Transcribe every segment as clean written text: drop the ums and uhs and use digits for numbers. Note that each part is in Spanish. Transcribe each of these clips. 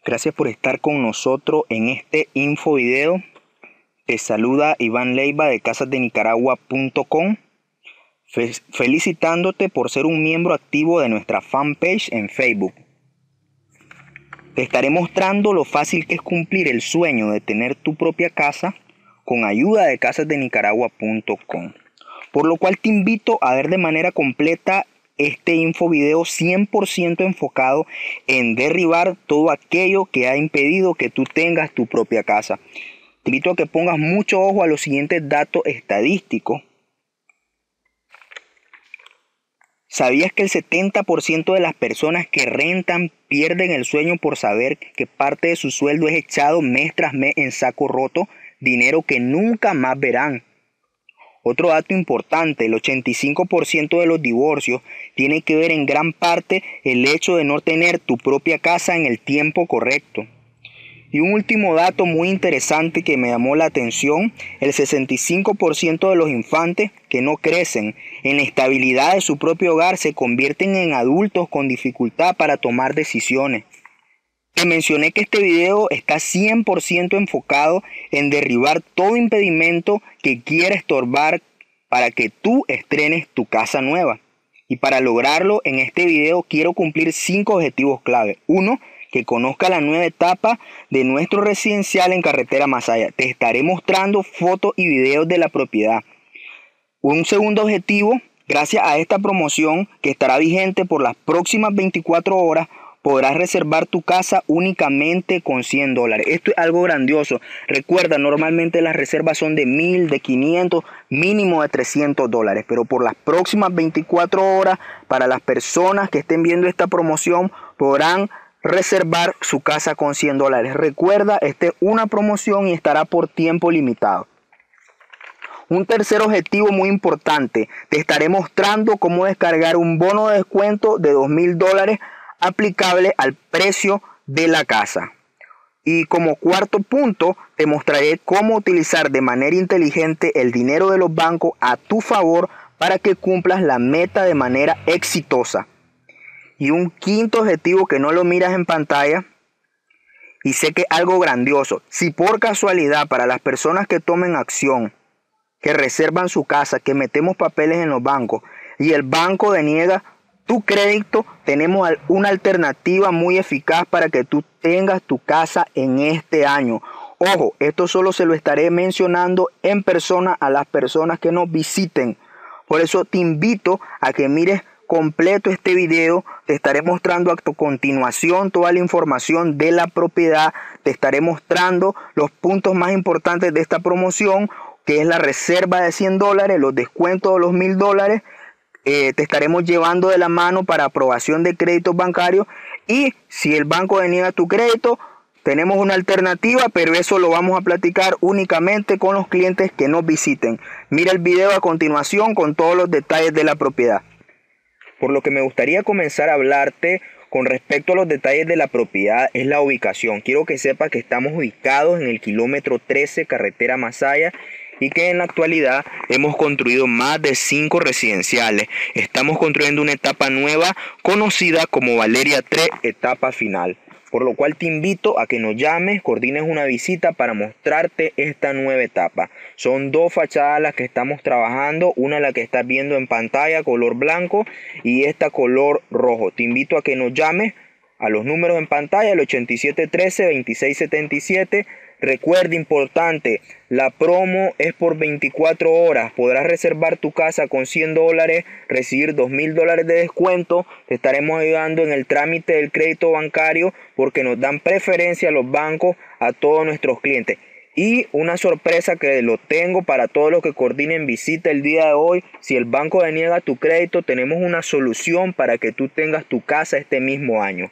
Gracias por estar con nosotros en este info video. Te saluda Iván Leiva de casasdenicaragua.com, felicitándote por ser un miembro activo de nuestra fanpage en Facebook. Te estaré mostrando lo fácil que es cumplir el sueño de tener tu propia casa con ayuda de casasdenicaragua.com, por lo cual te invito a ver de manera completa este info video 100% enfocado en derribar todo aquello que ha impedido que tú tengas tu propia casa. Te invito a que pongas mucho ojo a los siguientes datos estadísticos. ¿Sabías que el 70% de las personas que rentan pierden el sueño por saber que parte de su sueldo es echado mes tras mes en saco roto, dinero que nunca más verán? Otro dato importante, el 85% de los divorcios tiene que ver en gran parte el hecho de no tener tu propia casa en el tiempo correcto. Y un último dato muy interesante que me llamó la atención, el 65% de los infantes que no crecen en la estabilidad de su propio hogar se convierten en adultos con dificultad para tomar decisiones. Te mencioné que este video está 100% enfocado en derribar todo impedimento que quiera estorbar para que tú estrenes tu casa nueva. Y para lograrlo, en este video quiero cumplir 5 objetivos clave. 1. Que conozca la nueva etapa de nuestro residencial en Carretera Masaya. Te estaré mostrando fotos y videos de la propiedad. Un segundo objetivo, gracias a esta promoción que estará vigente por las próximas 24 horas, podrás reservar tu casa únicamente con $100. Esto es algo grandioso. Recuerda, normalmente las reservas son de 1,000, de 500, mínimo de $300. Pero por las próximas 24 horas, para las personas que estén viendo esta promoción, podrán reservar su casa con $100. Recuerda, esta es una promoción y estará por tiempo limitado. Un tercer objetivo muy importante, te estaré mostrando cómo descargar un bono de descuento de $2,000 aplicable al precio de la casa. Y como cuarto punto, te mostraré cómo utilizar de manera inteligente el dinero de los bancos a tu favor para que cumplas la meta de manera exitosa. Y un quinto objetivo que no lo miras en pantalla, y sé que es algo grandioso. Si por casualidad para las personas que tomen acción, que reservan su casa, que metemos papeles en los bancos y el banco deniega tu crédito, tenemos una alternativa muy eficaz para que tú tengas tu casa en este año. Ojo, esto solo se lo estaré mencionando en persona a las personas que nos visiten. Por eso te invito a que mires completo este video. Te estaré mostrando a continuación toda la información de la propiedad. Te estaré mostrando los puntos más importantes de esta promoción, que es la reserva de $100, los descuentos de los $1,000. Te estaremos llevando de la mano para aprobación de créditos bancarios, y si el banco deniega tu crédito, tenemos una alternativa, pero eso lo vamos a platicar únicamente con los clientes que nos visiten. Mira el video a continuación con todos los detalles de la propiedad. Por lo que me gustaría comenzar a hablarte con respecto a los detalles de la propiedad es la ubicación. Quiero que sepas que estamos ubicados en el kilómetro 13 Carretera Masaya, y que en la actualidad hemos construido más de 5 residenciales. Estamos construyendo una etapa nueva conocida como Valeria 3, etapa final. Por lo cual te invito a que nos llames, coordines una visita para mostrarte esta nueva etapa. Son 2 fachadas las que estamos trabajando, una la que estás viendo en pantalla, color blanco, y esta color rojo. Te invito a que nos llames a los números en pantalla, el 8713-2677. Recuerda, importante, la promo es por 24 horas. Podrás reservar tu casa con $100, recibir $2,000 de descuento. Te estaremos ayudando en el trámite del crédito bancario porque nos dan preferencia los bancos a todos nuestros clientes. Y una sorpresa que lo tengo para todos los que coordinen visita el día de hoy: si el banco deniega tu crédito, tenemos una solución para que tú tengas tu casa este mismo año.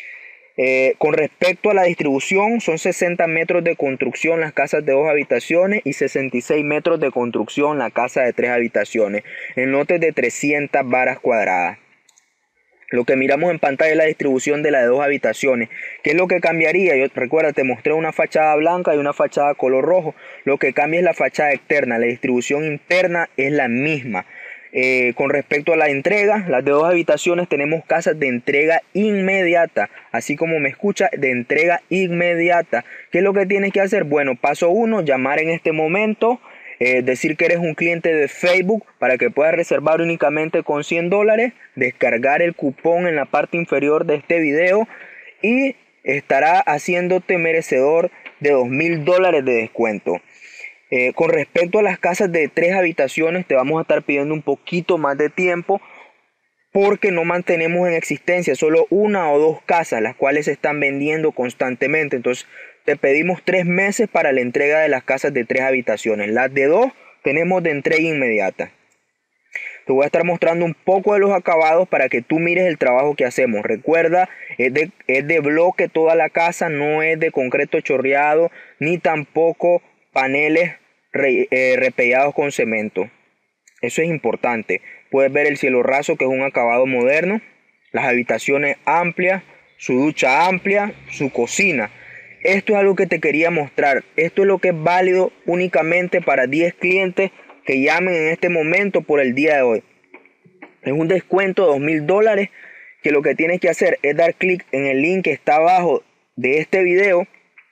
Con respecto a la distribución, son 60 metros de construcción las casas de 2 habitaciones y 66 metros de construcción la casa de 3 habitaciones, en lotes de 300 varas cuadradas. Lo que miramos en pantalla es la distribución de la de 2 habitaciones. ¿Qué es lo que cambiaría? Recuerda, te mostré una fachada blanca y una fachada color rojo. Lo que cambia es la fachada externa. La distribución interna es la misma. Con respecto a la entrega, las de 2 habitaciones tenemos casas de entrega inmediata, así como me escucha, de entrega inmediata. ¿Qué es lo que tienes que hacer? Bueno, paso 1, llamar en este momento, decir que eres un cliente de Facebook para que puedas reservar únicamente con $100, descargar el cupón en la parte inferior de este video y estará haciéndote merecedor de $2,000 de descuento. Con respecto a las casas de 3 habitaciones, te vamos a estar pidiendo un poquito más de tiempo porque no mantenemos en existencia solo 1 o 2 casas, las cuales se están vendiendo constantemente. Entonces, te pedimos 3 meses para la entrega de las casas de 3 habitaciones. Las de 2 tenemos de entrega inmediata. Te voy a estar mostrando un poco de los acabados para que tú mires el trabajo que hacemos. Recuerda, es de bloque toda la casa, no es de concreto chorreado, ni tampoco paneles repellados con cemento. Eso es importante. Puedes ver el cielo raso, que es un acabado moderno, las habitaciones amplias, su ducha amplia, su cocina. Esto es algo que te quería mostrar. Esto es lo que es válido únicamente para 10 clientes que llamen en este momento por el día de hoy. Es un descuento de $2,000 que lo que tienes que hacer es dar clic en el link que está abajo de este video.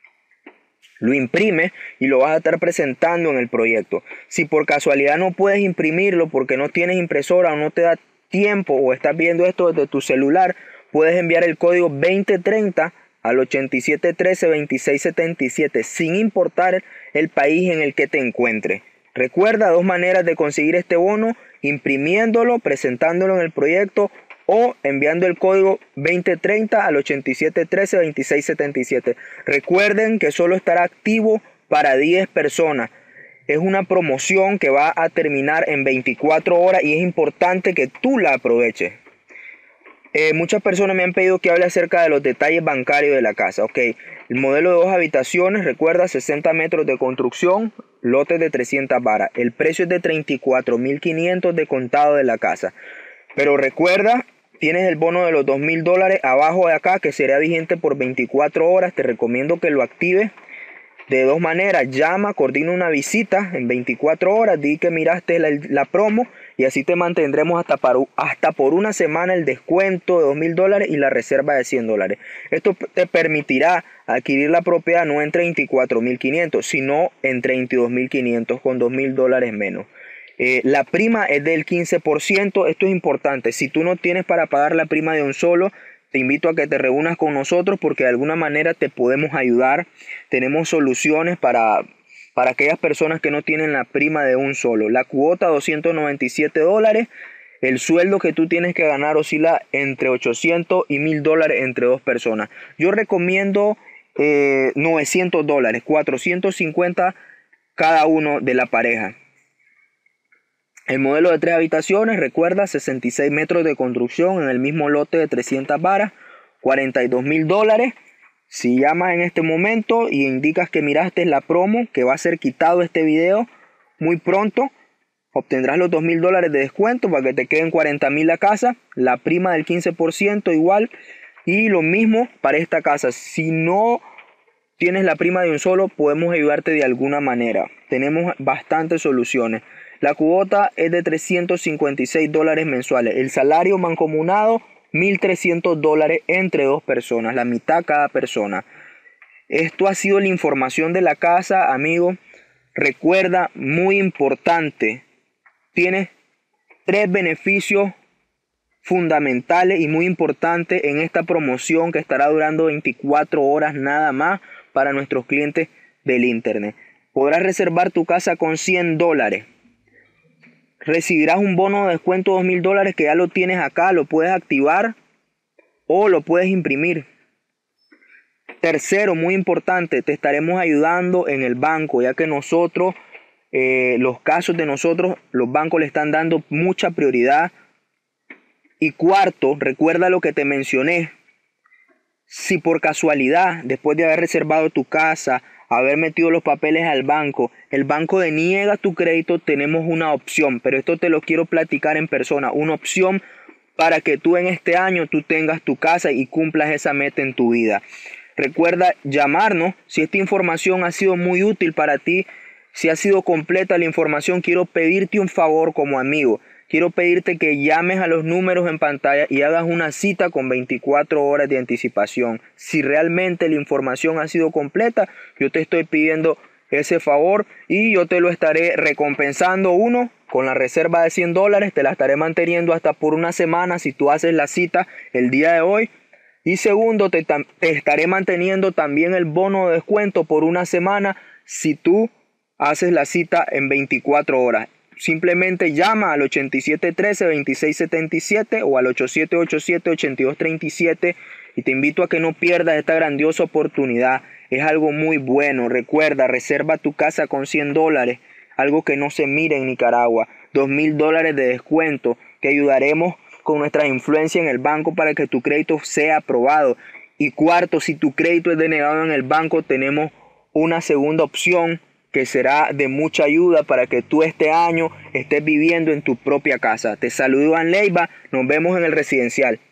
Lo imprimes y lo vas a estar presentando en el proyecto. Si por casualidad no puedes imprimirlo porque no tienes impresora o no te da tiempo o estás viendo esto desde tu celular, puedes enviar el código 2030 al 8713-2677 sin importar el país en el que te encuentres. Recuerda 2 maneras de conseguir este bono: imprimiéndolo, presentándolo en el proyecto o enviando el código 2030 al 8713-2677. Recuerden que solo estará activo para 10 personas. Es una promoción que va a terminar en 24 horas y es importante que tú la aproveches. Muchas personas me han pedido que hable acerca de los detalles bancarios de la casa. El modelo de 2 habitaciones, recuerda, 60 metros de construcción, lotes de 300 varas. El precio es de $34,500 de contado de la casa. Pero recuerda, tienes el bono de los $2,000 abajo de acá, que será vigente por 24 horas. Te recomiendo que lo actives de 2 maneras. Llama, coordina una visita en 24 horas, di que miraste la promo y así te mantendremos hasta por una semana el descuento de $2,000 y la reserva de $100. Esto te permitirá adquirir la propiedad no en $34,500, sino en $32,500 con $2,000 menos. La prima es del 15%. Esto es importante. Si tú no tienes para pagar la prima de un solo, te invito a que te reúnas con nosotros porque de alguna manera te podemos ayudar. Tenemos soluciones para aquellas personas que no tienen la prima de un solo. La cuota $297. El sueldo que tú tienes que ganar oscila entre $800 y $1,000 entre 2 personas. Yo recomiendo $900, 450 cada uno de la pareja. El modelo de 3 habitaciones, recuerda, 66 metros de construcción en el mismo lote de 300 varas, $42,000. Si llamas en este momento y indicas que miraste la promo, que va a ser quitado este video muy pronto, obtendrás los $2,000 de descuento para que te queden $40,000 la casa, la prima del 15% igual, y lo mismo para esta casa. Si no tienes la prima de un solo, podemos ayudarte de alguna manera. Tenemos bastantes soluciones. La cuota es de $356 mensuales. El salario mancomunado, $1,300 entre 2 personas, la mitad cada persona. Esto ha sido la información de la casa, amigo. Recuerda, muy importante, tienes 3 beneficios fundamentales y muy importantes en esta promoción que estará durando 24 horas nada más para nuestros clientes del internet. Podrás reservar tu casa con $100. Recibirás un bono de descuento de $2,000 que ya lo tienes acá, lo puedes activar o lo puedes imprimir. Tercero, muy importante, te estaremos ayudando en el banco, ya que nosotros, los casos de nosotros, los bancos le están dando mucha prioridad. Y cuarto, recuerda lo que te mencioné. Si por casualidad, después de haber reservado tu casa, haber metido los papeles al banco, el banco deniega tu crédito, tenemos una opción, pero esto te lo quiero platicar en persona, una opción para que tú en este año tú tengas tu casa y cumplas esa meta en tu vida. Recuerda llamarnos si esta información ha sido muy útil para ti, si ha sido completa la información. Quiero pedirte un favor como amigo. quiero pedirte que llames a los números en pantalla y hagas una cita con 24 horas de anticipación. Si realmente la información ha sido completa, yo te estoy pidiendo ese favor y yo te lo estaré recompensando. Uno, con la reserva de $100, te la estaré manteniendo hasta por una semana si tú haces la cita el día de hoy. Y segundo, te estaré manteniendo también el bono de descuento por una semana si tú haces la cita en 24 horas. Simplemente llama al 8713-2677 o al 8787-8237 y te invito a que no pierdas esta grandiosa oportunidad. Es algo muy bueno. Recuerda, reserva tu casa con $100, algo que no se mira en Nicaragua. $2,000 de descuento. Te ayudaremos con nuestra influencia en el banco para que tu crédito sea aprobado. Y cuarto, si tu crédito es denegado en el banco, tenemos una segunda opción que será de mucha ayuda para que tú este año estés viviendo en tu propia casa. Te saludo, Iván Leiva. Nos vemos en el residencial.